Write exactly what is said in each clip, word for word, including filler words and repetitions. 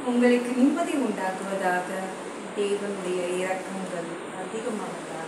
உங்களுக்கு நிம்மதி உண்டாக்குவதாக. தேவனுடைய இரக்கங்கள் அதிகமானதாக.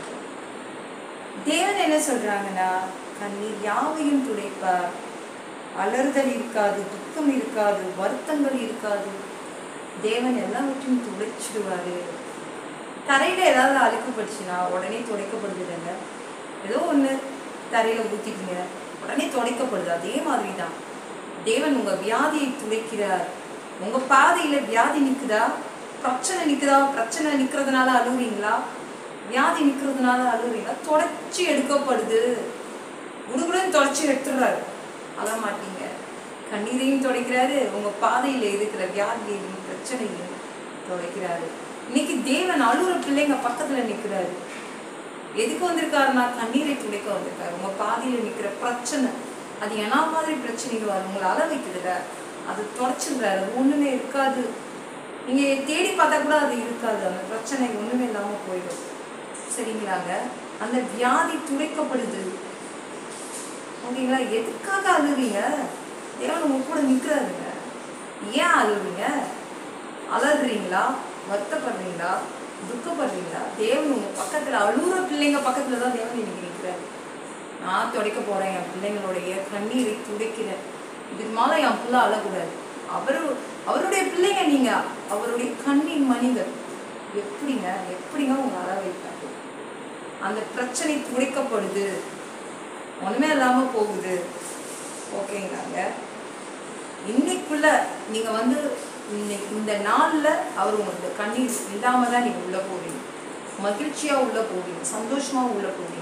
தேவன் என்ன சொல்றாங்கன்னா, கண்ணீர் யாவையும் துடைப்பார். அலறுதல் இருக்காது, துக்கம் இருக்காது, வருத்தங்கள் இருக்காது. தேவன் எல்லாவற்றையும் துடைச்சிடுவாரு. தரையில ஏதாவது அழுக்கு பட்டுச்சுன்னா உடனே துடைக்கப்படுதுங்க. ஏதோ ஒண்ணு தரையில ஊத்திட்டீங்க, உடனே துடைக்கப்படுது. அதே மாதிரிதான் தேவன் உங்க வியாதியை துடைக்கிறார். உங்க பாதையில வியாதி நிக்குதா, பிரச்சனை நிக்குதா, பிரச்சனை நிக்கிறதுனால அழுகுறீங்களா, வியாதி நிக்கிறதுனால அழுகுறீங்களா, தொடச்சி எடுக்கப்படுது. குடுகுடுன்னு தொடச்சி எடுத்துடுறாரு. அழ மாட்டீங்க. கண்ணீரையும் துடைக்கிறாரு, உங்க பாதையில இருக்கிற வியாதியையும் பிரச்சனையும் துடைக்கிறாரு. இன்னைக்கு தேவன் அழுகுற பிள்ளைங்க பக்கத்துல நிக்கிறாரு. எதுக்கு வந்திருக்காருன்னா கண்ணீரை துடைக்க வந்திருக்காரு. உங்க பாதையில நிக்கிற பிரச்சனை, அது என்ன மாதிரி பிரச்சனைகள் வரும், உங்களை அழ வைக்குதுல, அது தொடச்சிடுறாரு. அது ஒண்ணுமே இருக்காது. நீங்க தேடி பார்த்தா கூட அது இருக்காது. அந்த பிரச்சனை ஒண்ணுமே இல்லாம போயிடும். சரிங்களாங்க? அந்த வியாதி துடைக்கப்படுது. ஓகேங்களா? எதுக்காக அழுவீங்க? தேவன் உங்க கூட நிக்கிறாருங்க. ஏன் அழுவீங்க? அலறுறீங்களா, வருத்தப்படுறீங்களா, துக்கப்படுறீங்களா? தேவன் உங்க பக்கத்துல, அழுகுற பிள்ளைங்க பக்கத்துலதான் தேவன் இன்னைக்கு நிற்கிறாரு. நான் துடைக்க போறேன், என் பிள்ளைங்களுடைய கண்ணீரை துடைக்கிறேன். இதுக்கு மேல என் பிள்ளை அழக்கூடாது. அவரு அவருடைய பிள்ளைங்க, நீங்க அவருடைய கண்ணீர் மனிதர். எப்படிங்க எப்படிங்க உங்க அழ வைப்பாரு? அந்த பிரச்சனை துடைக்கப்படுது, ஒண்ணுமே இல்லாம போகுது. ஓகேங்களாங்க? இன்னைக்குள்ள நீங்க வந்து இந்த நாள்ல அவர் உங்களுக்கு கண்ணீர் இல்லாம தான் நீங்க உள்ள போவீங்க. மகிழ்ச்சியா உள்ள போவீங்க, சந்தோஷமா உள்ள போவீங்க.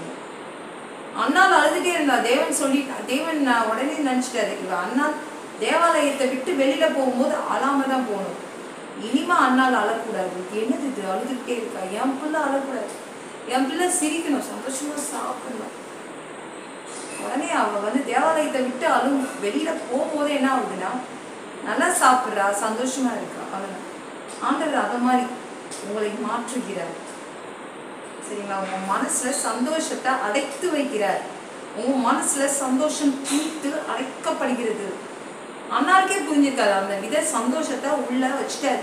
அண்ணால் அழுதுட்டே இருந்தா தேவன் சொல்லி தேவன் உடனே நினைச்சிட்டாரு, இவ அண்ணால் தேவாலயத்தை விட்டு வெளியில போகும்போது அழாம தான் போகணும். இனிமா அண்ணால் அழக்கூடாது. என்னது இது, அழுதுகிட்டே இருக்கா? என் பிள்ளை அழக்கூடாது, என் பிள்ளை சிரிக்கணும், சந்தோஷமா சாப்பிடணும். உடனே அவ வந்து தேவாலயத்தை விட்டு அழு வெளியில போகும்போது என்ன ஆகுதுன்னா, நல்லா சாப்பிட்றா, சந்தோஷமா இருக்கா. அவன் ஆண்டவர் அதை மாதிரி உங்களை மாற்றுகிறார். சரிங்களா? உங்க மனசுல சந்தோஷத்தை அடைத்து வைக்கிறார். உங்க மனசுல சந்தோஷம் தீர்த்து அடைக்கப்படுகிறது. அண்ணாருக்கே புரிஞ்சிருக்காரு, அந்த வித சந்தோஷத்தை உள்ள வச்சுட்டாரு.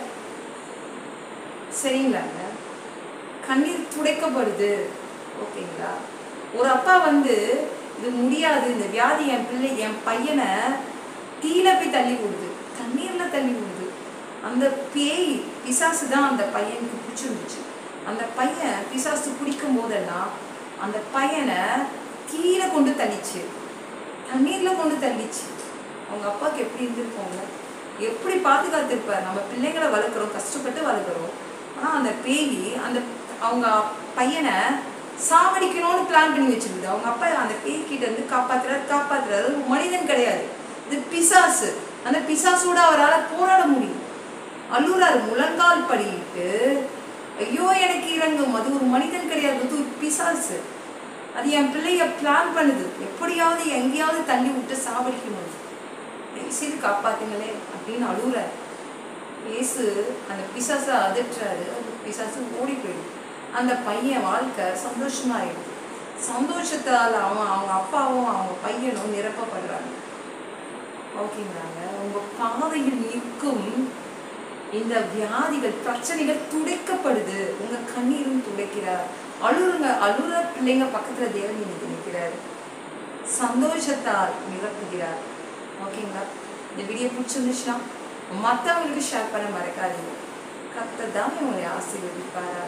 சரிங்களாங்க? கண்ணீர் துடைக்கப்படுது. ஓகேங்களா? ஒரு அப்பா வந்து இது முடியாது, இந்த வியாதி என் பிள்ளை என் பையனை தீல போய் தள்ளி விடுது, தண்ணீர்ல தள்ளி விடுது. அந்த பேய் பிசாசு தான் அந்த பையனுக்கு பிடிச்சிருந்துச்சு. அந்த பையன் பிசாசு பிடிக்கும் போதெல்லாம் அந்த பையனை தீல கொண்டு தள்ளிச்சு, தண்ணீர்ல கொண்டு தள்ளிச்சு. அவங்க அப்பாவுக்கு எப்படி இருந்திருப்பாங்க, எப்படி பாதுகாத்திருப்பார். நம்ம பிள்ளைங்களை வளர்க்குறோம், கஷ்டப்பட்டு வளர்க்குறோம். ஆனா அந்த பேய் அந்த அவங்க பையனை சாவடிக்கணும்னு பிளான் பண்ணி வச்சிருக்குது. அவங்க அப்பா அந்த பேய் கிட்ட இருந்து காப்பாத்துறாரு காப்பாத்துறாரு மனிதன் கிடையாது, இது பிசாசு. அந்த பிசாசோட அவரால் போராட முடியும். அழுறாரு, முழங்கால் படிட்டு, ஐயோ எனக்கு இறங்கும். அது ஒரு மனிதன் கிடையாது, அது ஒரு பிசாசு. அது என் பிள்ளைய பிளான் பண்ணுது, எப்படியாவது எங்கேயாவது தள்ளி விட்டு சாவடிக்கணும், செய்து காப்பாத்துங்களே அப்படின்னு அழுறாரு. இயேசு அந்த பிசாசை அதட்டுறாரு. அந்த பிசாசு ஓடி போயிடுது. அந்த பையன் வாழ்க்கை சந்தோஷமா ஆயிடுது. சந்தோஷத்தால் அவன் அவங்க அப்பாவும் அவங்க பையனும் நிரப்பப்படுறாங்க. ஓகேங்களாங்க? உங்க பாதையில் நிற்கும் இந்த வியாதிகள், பிரச்சனைகள் துடைக்கப்படுது. உங்க கண்ணீரும் துடைக்கிறார். அழுறுங்க, அழுற பிள்ளைங்க பக்கத்துல தேவன் இன்னைக்கு நிற்கிறார். சந்தோஷத்தால் நிரப்புகிறார். ஓகேங்களா? இந்த வீடியோ பிடிச்சிருந்துச்சுன்னா மற்றவங்களுக்கு ஷேர் பண்ண மறக்காதீங்க. கர்த்தர் தான் உங்களை ஆசீர்வதிப்பாரா.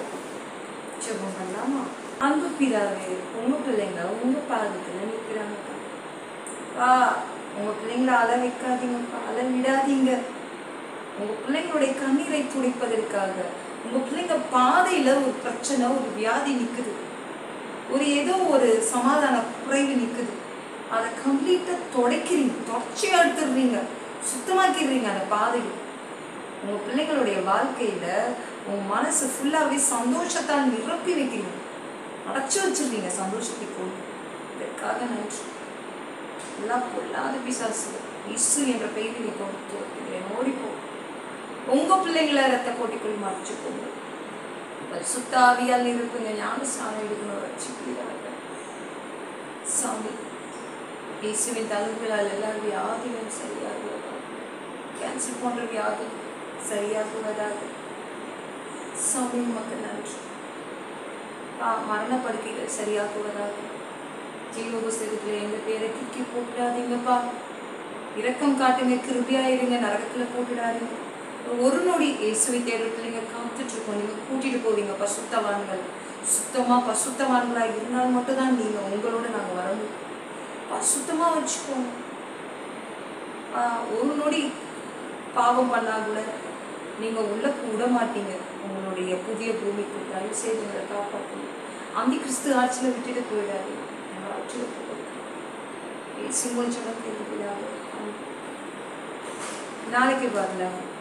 ஜெபம் பண்ணலாமா? அன்பு பிதாவே, உங்க பிள்ளைங்க உங்க பாதத்துல நிற்கிறாங்கப்பா. உங்க பிள்ளைங்களை அழ வைக்காதீங்கப்பா, அழ விடாதீங்க. உங்க பிள்ளைங்களுடைய கண்ணீரை துடைப்பதற்காக உங்க பிள்ளைங்க பாதையில ஒரு பிரச்சனை, ஒரு வியாதி நிக்குது, ஒரு ஏதோ ஒரு சமாதான குறைவு நிக்குது. அதை கம்ப்ளீட்டா துடைக்கிறீங்க, தொடர்ச்சி எடுத்துடுறீங்க, சுத்தமாக்கிடுறீங்க. அந்த பாதையை உங்க பிள்ளைங்களுடைய வாழ்க்கையில உங்க மனசு ஃபுல்லாவே சந்தோஷத்தால் நிரப்பி வைக்கிறீங்க, அடைச்சு வச்சிருக்கீங்க சந்தோஷத்தை கொண்டு. இதற்காக நன்றி. எல்லாம் பொல்லாத பிசாசு இசு என்ற பெயரை கொண்டு ஓடிப்போ. உங்க பிள்ளைங்களை ரத்த கோட்டிக்குள் மறைச்சுக்கோங்க. சுத்தாவியால் இருப்புங்க, ஞான ஸ்நானம் எடுக்கணும், ரட்சிக்கிறீங்க சாமி. இயேசுவின் தழும்புகளால் எல்லா வியாதிகளும் சரியாக, கேன்சர் போன்ற வியாதி சரியாக்குவதாக. சாமி உமக்கு நன்றி. மரண படுக்கைகள் சரியாக்குவதாக. ஜீவ புஸ்தகத்துல எங்க பேரை தூக்கி போட்டுடாதீங்கப்பா. இரக்கம் காட்டுங்க, கிருபியாயிருங்க, நரகத்துல போட்டுடாதீங்க. ஒரு நொடி இயேசுவை தேடத்துல நீங்க காத்துட்டு இருக்கோம். நீங்க கூட்டிட்டு போவீங்க பசுத்தவான்கள். சுத்தமா பசுத்தவான்களா இருந்தால் மட்டும்தான் நீங்க உங்களோட நாங்க வரணும். பசுத்தமா வச்சுக்கோங்க. ஆஹ் ஒரு நொடி பாவம் பண்ணா கூட நீங்க உள்ள விட மாட்டீங்க. உங்களுடைய புதிய பூமிக்கு தயவு செய்து உங்களை காப்பாற்றுங்க. அந்தி கிறிஸ்து ஆட்சியில விட்டுட்டு போயிடாது. ஆட்சியில போய் சிங்கோல் சொன்ன நாளைக்கு பார்க்கலாம்.